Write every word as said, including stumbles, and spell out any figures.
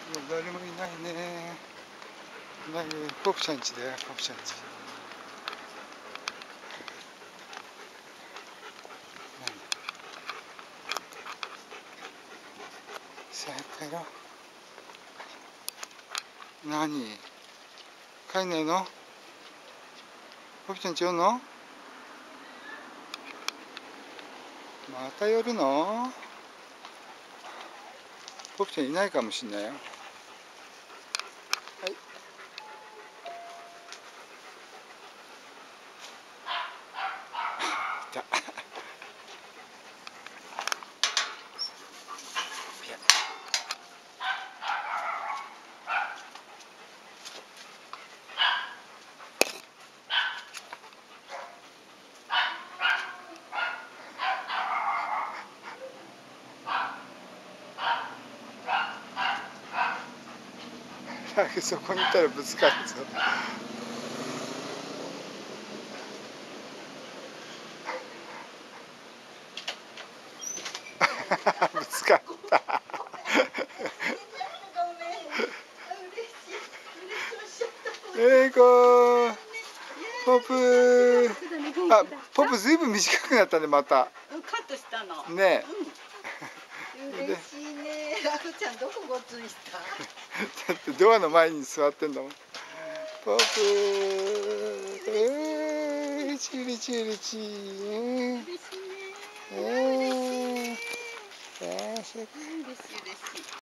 誰もいないね。なんかポプちゃん家だよ、ポプちゃん家。さあ帰ろう。何帰んないの？ポプちゃん家おんの？また寄るの？ポプちゃんいないかもしんないよ。はい。いた。そこにいたらぶつかるぞ。ぶつかった。えいこポプあ、ポプずいぶん短くなったね、また。 カットしたの。 ね。 嬉しいね。ラフちゃんどこごっついした？ だってドアの前に座ってんだもん。ポプえー、チリチリチー。 嬉しいね。 えー、えー、 嬉しい嬉しい。